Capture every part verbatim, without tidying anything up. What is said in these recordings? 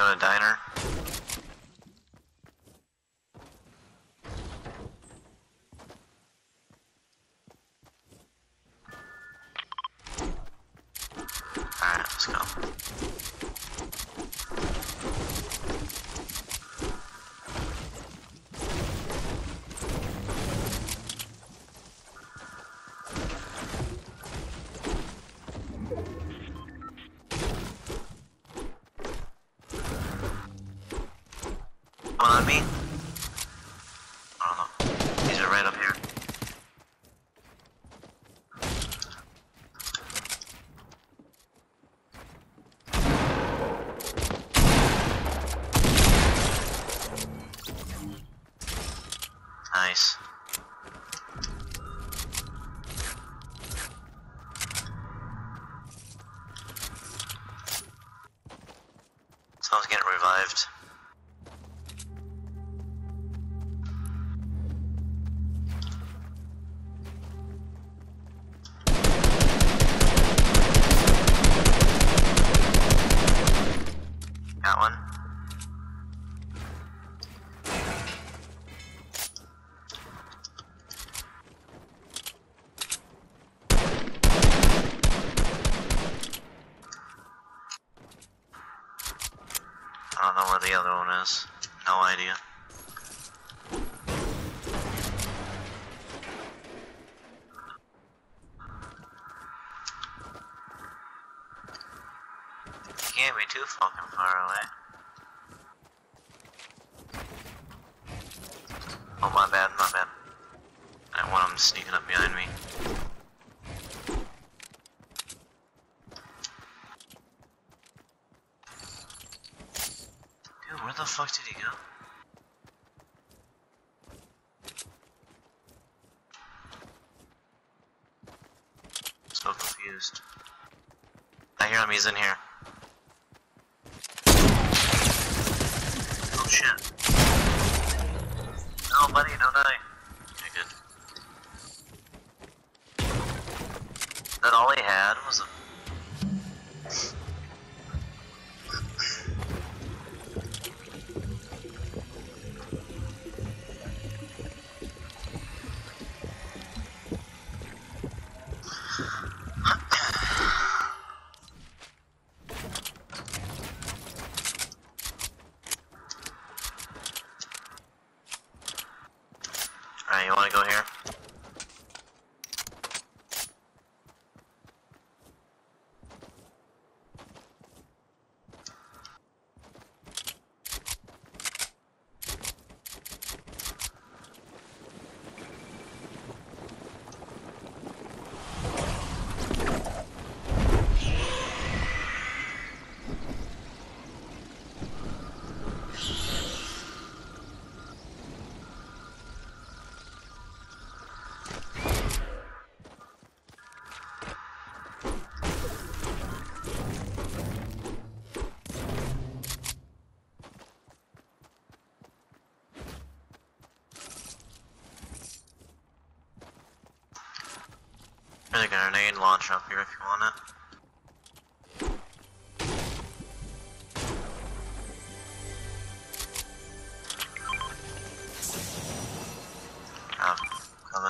go to diner? Alright, let's go. On me? I don't know. These are right up here. Nice. Someone's getting revived. Got one. I don't know where the other one is. No idea. You can't be too fucking far away. Oh, my bad, my bad. I didn't want him sneaking up behind me. Dude, where the fuck did he go? So confused. I hear him, he's in here. Oh shit. No, buddy, don't die. Okay, good. That all he had was a... Alright, you wanna go here? There's a grenade launcher up here if you want it. Oh, coming.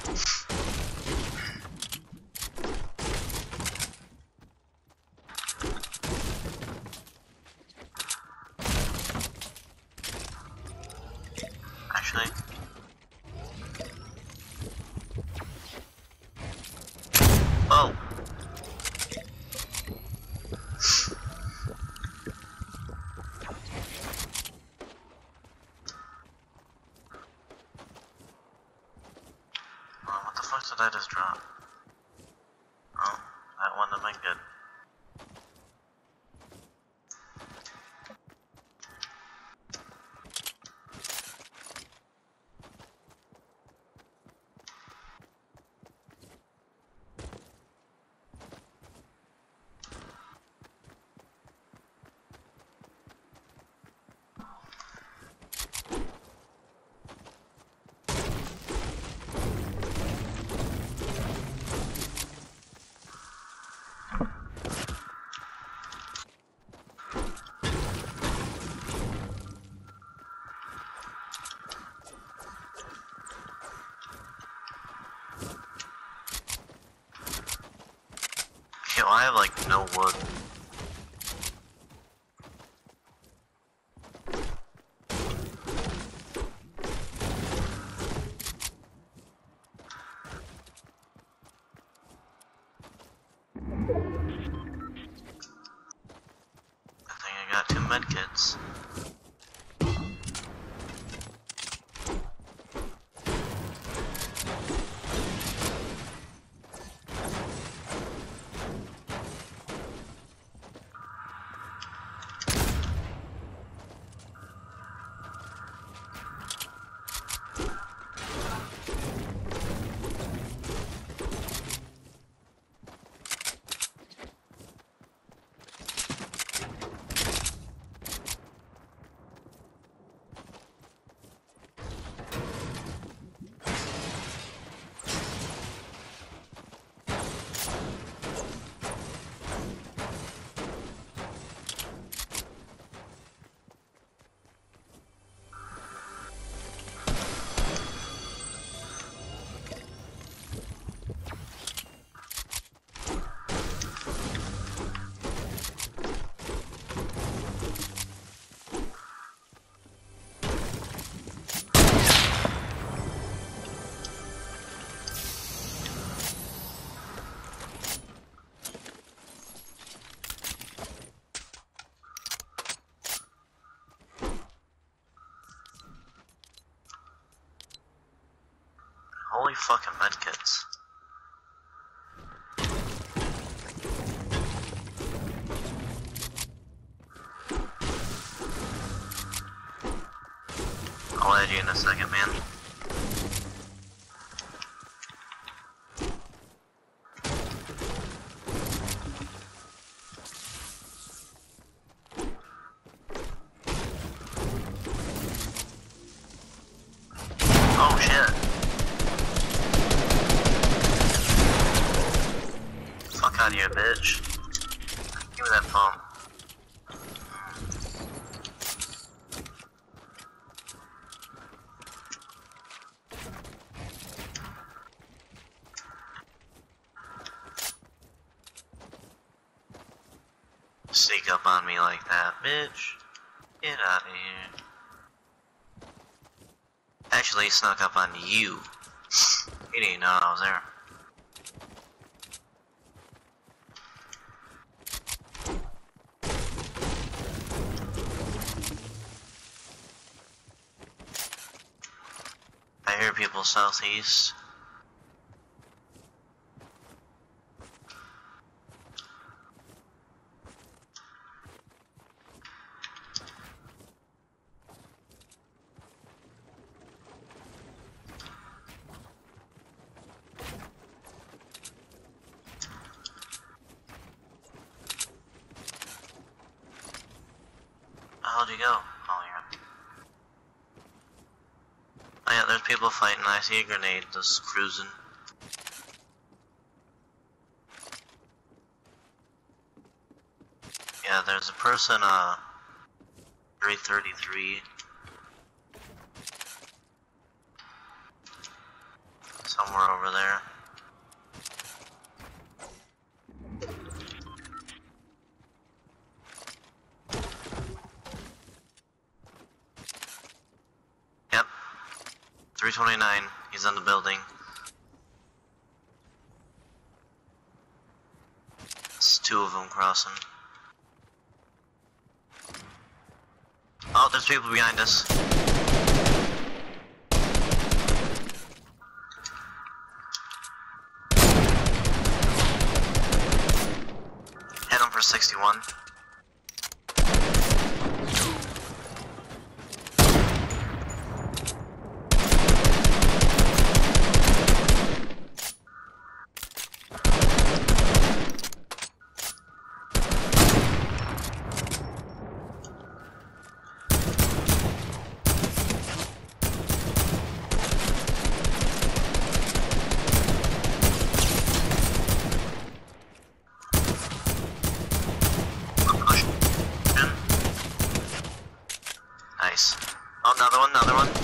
Actually. Oh. Oh, what the fuck did I just drop? Oh, that wouldn't have been good. Okay, well I have like no wood. I think I got two medkits. Holy fucking medkits. I'll add you in a second, man. Oh shit. Fuck out of here, bitch. Give me that phone. Sneak up on me like that, bitch. Get out of here. Actually, he snuck up on you. He didn't know I was there. I hear people southeast. How'd you go? Oh, yeah. Oh, yeah, there's people fighting. I see a grenade just cruising. Yeah, there's a person, uh, three thirty-three. Somewhere over there. Yep. three twenty-nine. He's in the building. It's two of them crossing. Oh, there's people behind us. Hit him for sixty-one. Nice. Oh, another one, another one.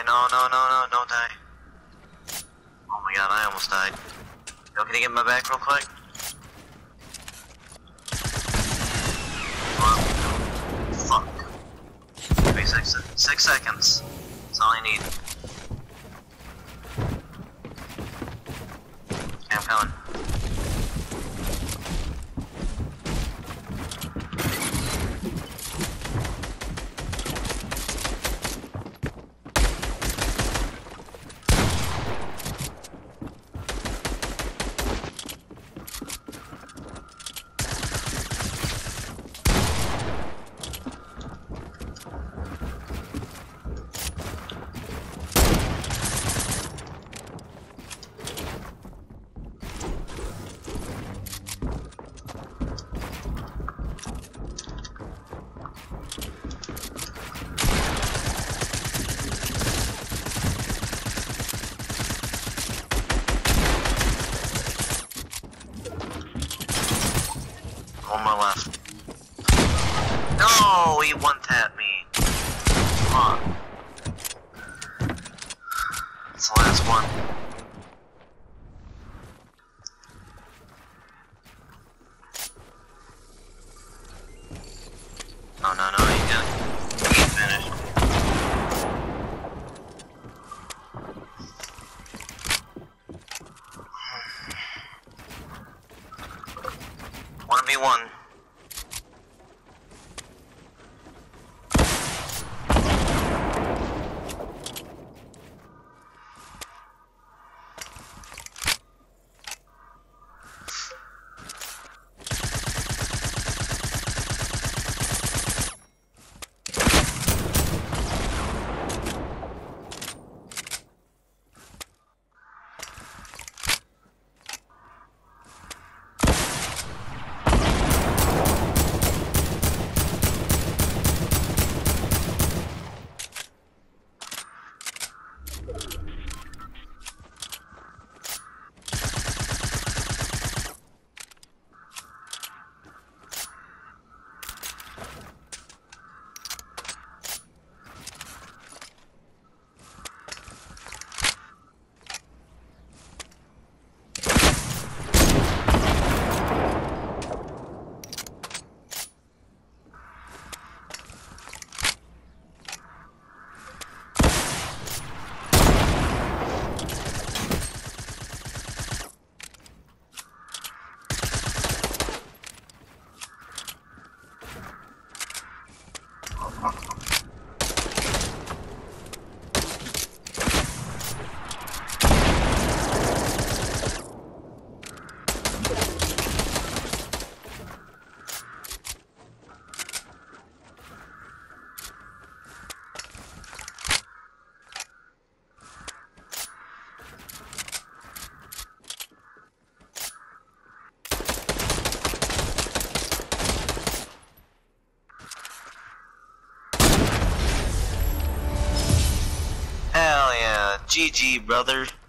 no, no, no, no, don't die. Oh my god, I almost died. Yo, can you get my back real quick? Come on. Fuck. Wait, six, six seconds. That's all I need. Okay, I'm coming. One more left. No, he one-tapped me. Come on. It's the last one. No, no, no, he didn't. He's finished. one v one. Hell yeah, G G, brother.